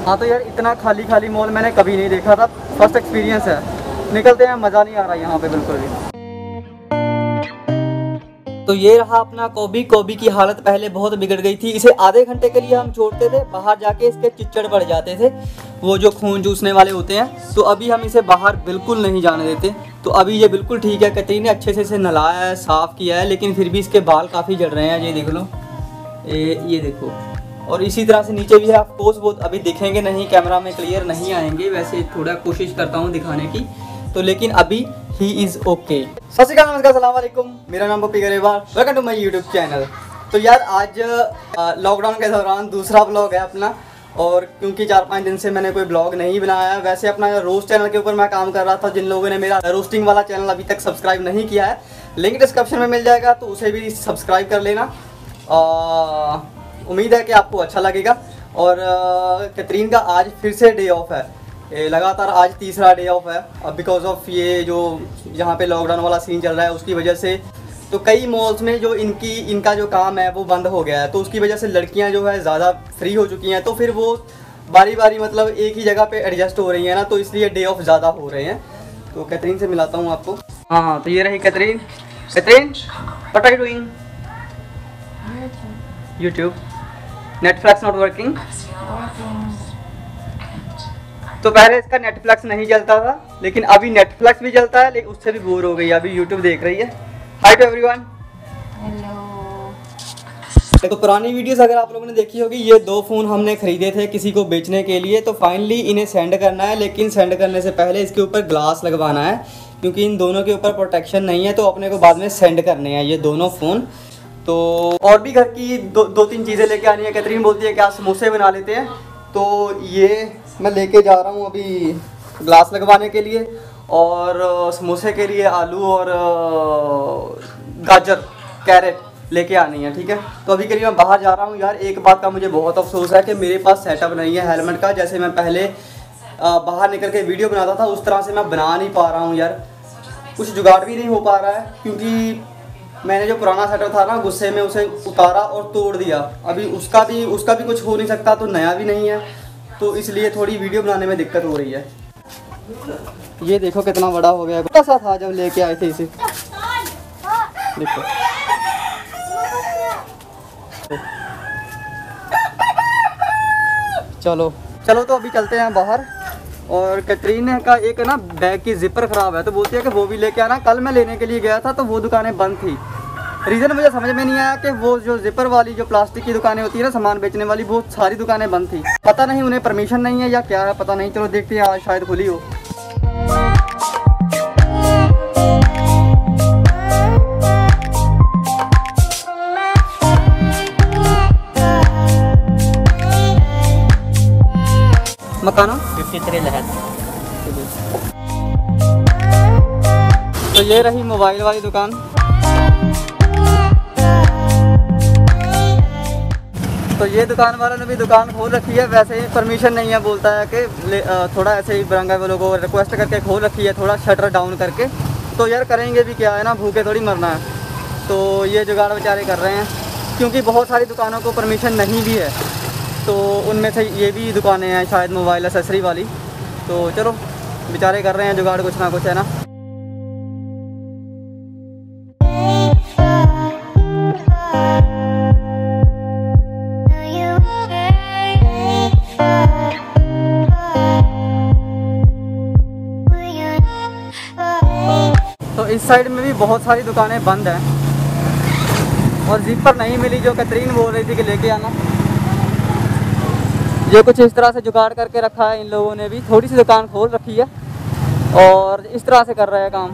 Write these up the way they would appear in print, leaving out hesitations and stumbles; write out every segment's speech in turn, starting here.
हाँ तो यार इतना खाली खाली मॉल मैंने कभी नहीं देखा था, फर्स्ट एक्सपीरियंस है। निकलते हैं, मज़ा नहीं आ रहा यहाँ पे बिल्कुल भी। तो ये रहा अपना कोबी। कोबी की हालत पहले बहुत बिगड़ गई थी। इसे आधे घंटे के लिए हम छोड़ते थे, बाहर जाके इसके चिच्चड़ पड़ जाते थे, वो जो खून चूसने वाले होते हैं। तो अभी हम इसे बाहर बिल्कुल नहीं जाने देते। तो अभी ये बिल्कुल ठीक है। कैटरीन ने अच्छे से इसे नहलाया है, साफ़ किया है, लेकिन फिर भी इसके बाल काफ़ी झड़ रहे हैं। ये देख लो, ये देखो। और इसी तरह से नीचे भी है। ऑफकोर्स वो अभी दिखेंगे नहीं, कैमरा में क्लियर नहीं आएंगे, वैसे थोड़ा कोशिश करता हूँ दिखाने की। तो लेकिन अभी ही इज़ ओके। सत श्री अकाल, नमस्कार, सलाम वालेकुम। मेरा नाम Pappi Grewal, welcome to my YouTube channel. तो यार आज लॉकडाउन के दौरान दूसरा ब्लॉग है अपना, और क्योंकि 4-5 दिन से मैंने कोई ब्लॉग नहीं बनाया है। वैसे अपना रोस्ट चैनल के ऊपर मैं काम कर रहा था। जिन लोगों ने मेरा रोस्टिंग वाला चैनल अभी तक सब्सक्राइब नहीं किया है, लिंक डिस्क्रिप्शन में मिल जाएगा, तो उसे भी सब्सक्राइब कर लेना। उम्मीद है कि आपको अच्छा लगेगा। और कैटरीन का आज फिर से डे ऑफ है, लगातार आज तीसरा डे ऑफ है। अब बिकॉज ऑफ ये जो यहाँ पे लॉकडाउन वाला सीन चल रहा है, उसकी वजह से तो कई मॉल्स में जो इनका जो काम है वो बंद हो गया है। तो उसकी वजह से लड़कियाँ जो है ज़्यादा फ्री हो चुकी हैं, तो फिर वो बारी बारी मतलब एक ही जगह पे एडजस्ट हो रही हैं ना, तो इसलिए डे ऑफ ज़्यादा हो रहे हैं। तो कैटरीन से मिलाता हूँ आपको। हाँ, तो ये रही Katrin. Katrin, what are you doing? YouTube. Netflix not working. तो पहले इसका नेटफ्लिक्स नहीं चलता था, लेकिन अभी नेटफ्लिक्स भी चलता है, लेकिन उससे भी बोर हो गई, अभी यूट्यूब देख रही है। Hi to everyone. हेलो। तो पुरानी वीडियोस अगर आप लोगों ने देखी होगी, ये 2 फ़ोन हमने खरीदे थे किसी को बेचने के लिए। तो फाइनली इन्हें सेंड करना है, लेकिन सेंड करने से पहले इसके ऊपर ग्लास लगवाना है, क्योंकि इन दोनों के ऊपर प्रोटेक्शन नहीं है। तो अपने को बाद में सेंड करने हैं ये दोनों फ़ोन। तो और भी घर की 2-3 चीज़ें लेके आनी है। कैटरीन बोलती है कि आज समोसे बना लेते हैं, तो ये मैं लेके जा रहा हूँ अभी ग्लास लगवाने के लिए, और समोसे के लिए आलू और गाजर, कैरेट लेके आनी है। ठीक है, तो अभी के लिए मैं बाहर जा रहा हूँ। यार एक बात का मुझे बहुत अफसोस है कि मेरे पास सेटअप नहीं है हेलमेट का। जैसे मैं पहले बाहर निकल के वीडियो बनाता था, उस तरह से मैं बना नहीं पा रहा हूँ यार। कुछ जुगाड़ भी नहीं हो पा रहा है, क्योंकि मैंने जो पुराना सेटअप था ना, गुस्से में उसे उतारा और तोड़ दिया। अभी उसका भी कुछ हो नहीं सकता, तो नया भी नहीं है, तो इसलिए थोड़ी वीडियो बनाने में दिक्कत हो रही है। ये देखो कितना बड़ा हो गया, छोटा सा था जब लेके आए थे इसे। देखो चलो चलो, तो अभी चलते हैं बाहर। और कैटरीन का एक ना बैग की जिपर ख़राब है, तो बोलती है कि वो भी लेके आना। कल मैं लेने के लिए गया था, तो वो दुकानें बंद थी। रीज़न मुझे समझ में नहीं आया कि वो जो जिपर वाली जो प्लास्टिक की दुकानें होती है ना, सामान बेचने वाली, वो सारी दुकानें बंद थी। पता नहीं उन्हें परमिशन नहीं है या क्या है, पता नहीं। चलो देखते हैं, आज शायद खुली हो। मकानो 53 लहर। तो ये रही मोबाइल वाली दुकान। तो ये दुकान वालों ने भी दुकान खोल रखी है, वैसे ही परमिशन नहीं है, बोलता है कि थोड़ा ऐसे ही बरंगा वालों को रिक्वेस्ट करके खोल रखी है, थोड़ा शटर डाउन करके। तो यार करेंगे भी क्या है ना, भूखे थोड़ी मरना है। तो ये जुगाड़ बेचारे कर रहे हैं, क्योंकि बहुत सारी दुकानों को परमिशन नहीं भी है। तो उनमें से ये भी दुकानें हैं शायद मोबाइल एसेसरी वाली। तो चलो बेचारे कर रहे हैं जुगाड़, कुछ ना कुछ, है ना। तो इस साइड में भी बहुत सारी दुकानें बंद हैं, और जिपर नहीं मिली जो कैटरीन बोल रही थी कि लेके आना। ये कुछ इस तरह से जुगाड़ करके रखा है इन लोगों ने भी। थोड़ी सी दुकान खोल रखी है और इस तरह से कर रहे हैं काम।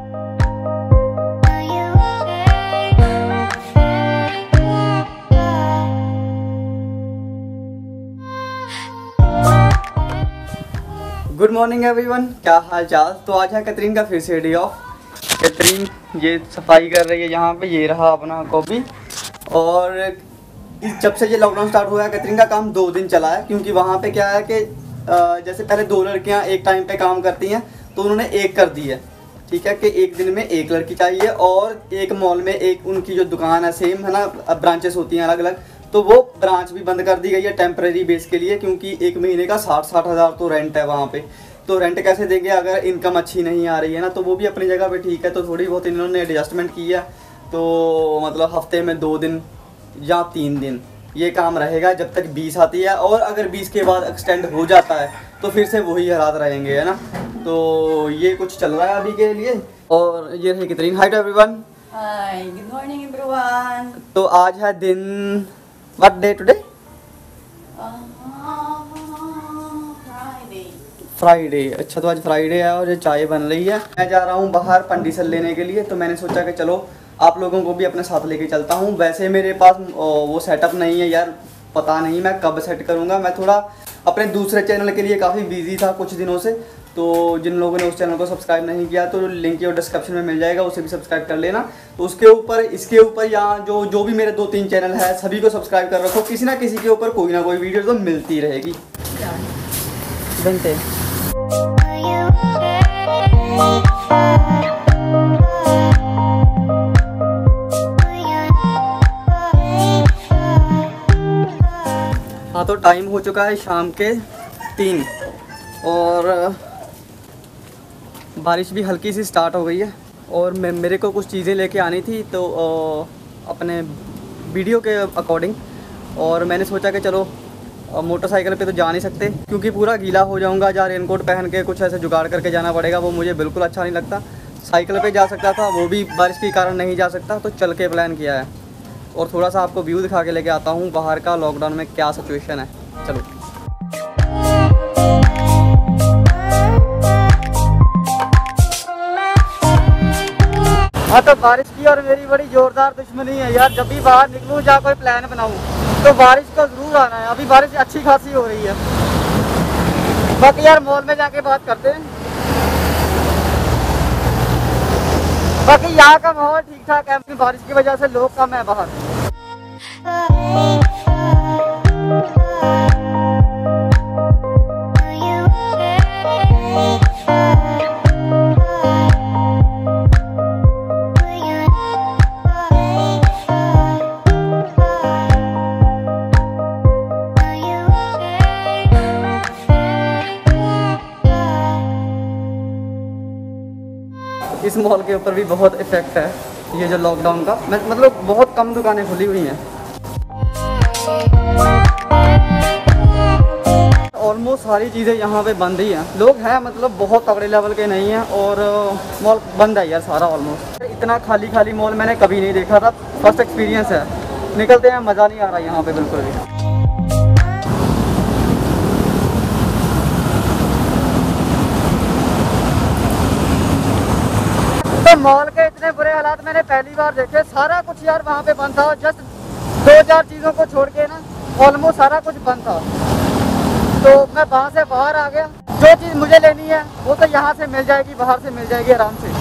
गुड मॉर्निंग एवरीवन, क्या हाल चाल। तो आज है कैटरीन का फिर से डे ऑफ। कैटरीन ये सफाई कर रही है यहाँ पे। ये रहा अपना कॉपी। और जब से ये लॉकडाउन स्टार्ट हुआ है, कैटरीन का काम 2 दिन चला है, क्योंकि वहाँ पे क्या है कि जैसे पहले 2 लड़कियाँ एक टाइम पे काम करती हैं, तो उन्होंने एक कर दी है। ठीक है कि एक दिन में एक लड़की चाहिए, और एक मॉल में एक उनकी जो दुकान है सेम है ना, ब्रांचेस होती हैं अलग अलग, तो वो ब्रांच भी बंद कर दी गई है टेम्परेरी बेस के लिए, क्योंकि 1 महीने का 60-60 हज़ार तो रेंट है वहाँ पे। तो रेंट कैसे देंगे अगर इनकम अच्छी नहीं आ रही है ना। तो वो भी अपनी जगह पे ठीक है। तो थोड़ी बहुत इन्होंने एडजस्टमेंट की है। तो मतलब हफ्ते में 2 दिन या 3 दिन ये काम रहेगा जब तक 20 आती है, और अगर 20 के बाद एक्सटेंड हो जाता है तो फिर से वही हालात रहेंगे, है ना। तो ये कुछ चल रहा है अभी के लिए। और ये रही Catherine. Hi to everyone. Hi, good morning everyone. तो आज है दिन, व्हाट डे टुडे? फ्राइडे। अच्छा, तो आज फ्राइडे है और ये चाय बन रही है। मैं जा रहा हूँ बाहर पंडिसल लेने के लिए। तो मैंने सोचा कि चलो आप लोगों को भी अपने साथ लेके चलता हूँ। वैसे मेरे पास वो सेटअप नहीं है यार, पता नहीं मैं कब सेट करूँगा। मैं थोड़ा अपने दूसरे चैनल के लिए काफ़ी बिजी था कुछ दिनों से। तो जिन लोगों ने उस चैनल को सब्सक्राइब नहीं किया तो लिंक और डिस्क्रिप्शन में मिल जाएगा, उसे भी सब्सक्राइब कर लेना। तो उसके ऊपर, इसके ऊपर, यहाँ जो भी मेरे 2-3 चैनल है सभी को सब्सक्राइब कर रखो। किसी ना किसी के ऊपर कोई ना कोई वीडियो तो मिलती रहेगी। बनते हाँ, तो टाइम हो चुका है शाम के 3 और बारिश भी हल्की सी स्टार्ट हो गई है। और मेरे को कुछ चीज़ें लेके आनी थी तो अपने वीडियो के अकॉर्डिंग। और मैंने सोचा कि चलो मोटरसाइकिल पे तो जा नहीं सकते क्योंकि पूरा गीला हो जाऊंगा। जहाँ रेनकोट पहन के कुछ ऐसे जुगाड़ करके जाना पड़ेगा, वो मुझे बिल्कुल अच्छा नहीं लगता। साइकिल पे जा सकता था, वो भी बारिश के कारण नहीं जा सकता, तो चल के प्लान किया है। और थोड़ा सा आपको व्यू दिखा के लेके आता हूँ बाहर का, लॉकडाउन में क्या सिचुएशन है। चलो। हाँ, तो बारिश की और मेरी बड़ी जोरदार दुश्मनी है यार। जब भी बाहर निकलूँ या कोई प्लान बनाऊँ तो बारिश को जरूर आना है। अभी बारिश अच्छी खासी हो रही है। बाकी यार मॉल में जाके बात करते हैं। बाकी यहाँ का माहौल ठीक ठाक है, बारिश की वजह से लोग कम है बाहर। इस मॉल के ऊपर भी बहुत इफेक्ट है ये जो लॉकडाउन का। मतलब बहुत कम दुकानें खुली हुई हैं। ऑलमोस्ट सारी चीज़ें यहाँ पे बंद ही हैं। लोग हैं मतलब बहुत तगड़े लेवल के नहीं हैं और मॉल बंद है यार सारा ऑलमोस्ट। इतना खाली खाली मॉल मैंने कभी नहीं देखा था, फर्स्ट एक्सपीरियंस है। निकलते हैं, मज़ा नहीं आ रहा यहाँ पे बिल्कुल भी। तो मॉल के इतने बुरे हालात मैंने पहली बार देखे। सारा कुछ यार वहाँ पे बंद था, जस्ट 2-4 चीज़ों को छोड़ के ना ऑलमोस्ट सारा कुछ बंद था। तो मैं वहाँ से बाहर आ गया। जो चीज़ मुझे लेनी है वो तो यहाँ से मिल जाएगी, बाहर से मिल जाएगी आराम से।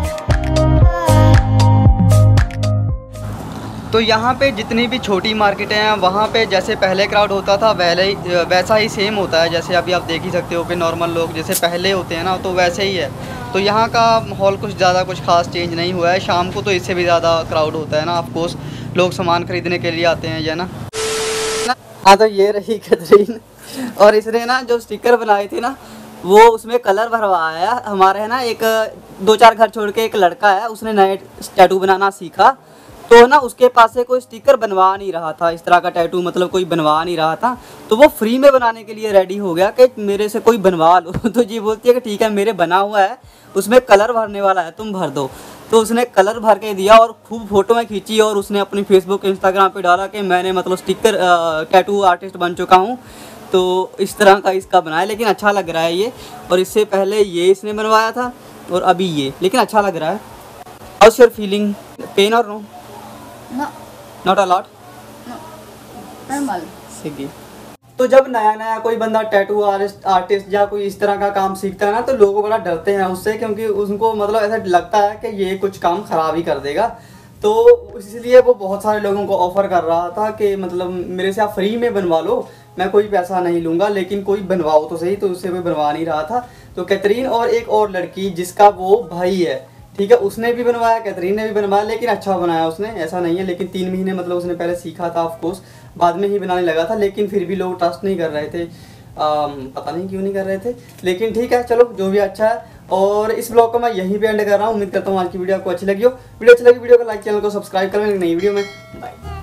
तो यहाँ पे जितनी भी छोटी मार्केटें हैं वहाँ पे जैसे पहले क्राउड होता था वैसा ही सेम होता है। जैसे अभी आप देख ही सकते हो कि नॉर्मल लोग जैसे पहले होते हैं ना, तो वैसे ही है। तो यहाँ का माहौल कुछ ज़्यादा कुछ खास चेंज नहीं हुआ है। शाम को तो इससे भी ज़्यादा क्राउड होता है ना, ऑफ कोर्स लोग सामान खरीदने के लिए आते हैं, ये ना। हाँ, तो ये रही कैथरीन। और इसने ना जो स्टिकर बनाए थे ना, वो उसमें कलर भरवाया। हमारे है ना एक 2-4 घर छोड़ के एक लड़का है, उसने नए टैटू बनाना सीखा। तो ना उसके पास से कोई स्टिकर बनवा नहीं रहा था, इस तरह का टैटू मतलब कोई बनवा नहीं रहा था। तो वो फ्री में बनाने के लिए रेडी हो गया कि मेरे से कोई बनवा लो। तो जी बोलती है कि ठीक है, मेरे बना हुआ है, उसमें कलर भरने वाला है, तुम भर दो। तो उसने कलर भर के दिया और खूब फोटो में खींची और उसने अपनी फेसबुक इंस्टाग्राम पे डाला कि मैंने मतलब स्टिकर टैटू आर्टिस्ट बन चुका हूँ। तो इस तरह का इसका बनाया, लेकिन अच्छा लग रहा है ये। और इससे पहले ये इसने बनवाया था और अभी ये, लेकिन अच्छा लग रहा है। हाउस योर फीलिंग, पेन और no? No, not a lot, no, normal. सीखी। तो जब नया नया कोई बंदा टैटू आर्टिस्ट या कोई इस तरह का काम सीखता है ना, तो लोग बड़ा डरते हैं उससे, क्योंकि उनको मतलब ऐसा लगता है कि ये कुछ काम खराब ही कर देगा। तो इसलिए वो बहुत सारे लोगों को ऑफर कर रहा था कि मतलब मेरे से आप फ्री में बनवा लो, मैं कोई पैसा नहीं लूँगा, लेकिन कोई बनवाओ तो सही। तो उससे कोई बनवा नहीं रहा था। तो कैथरीन और एक और लड़की जिसका वो भाई है, ठीक है, उसने भी बनवाया, कैथरीन ने भी बनवाया, लेकिन अच्छा बनाया उसने, ऐसा नहीं है। लेकिन 3 महीने मतलब उसने पहले सीखा था ऑफ कोर्स। बाद में ही बनाने लगा था, लेकिन फिर भी लोग ट्रस्ट नहीं कर रहे थे। पता नहीं क्यों नहीं कर रहे थे, लेकिन ठीक है, चलो जो भी अच्छा है। और इस ब्लॉग को मैं यहीं पे एंड कर रहा हूँ। उम्मीद करता हूँ आज की वीडियो आपको अच्छी लगी हो। वीडियो अच्छी लगी वीडियो को लाइक, चैनल को सब्सक्राइब करें। नई वीडियो में बाय।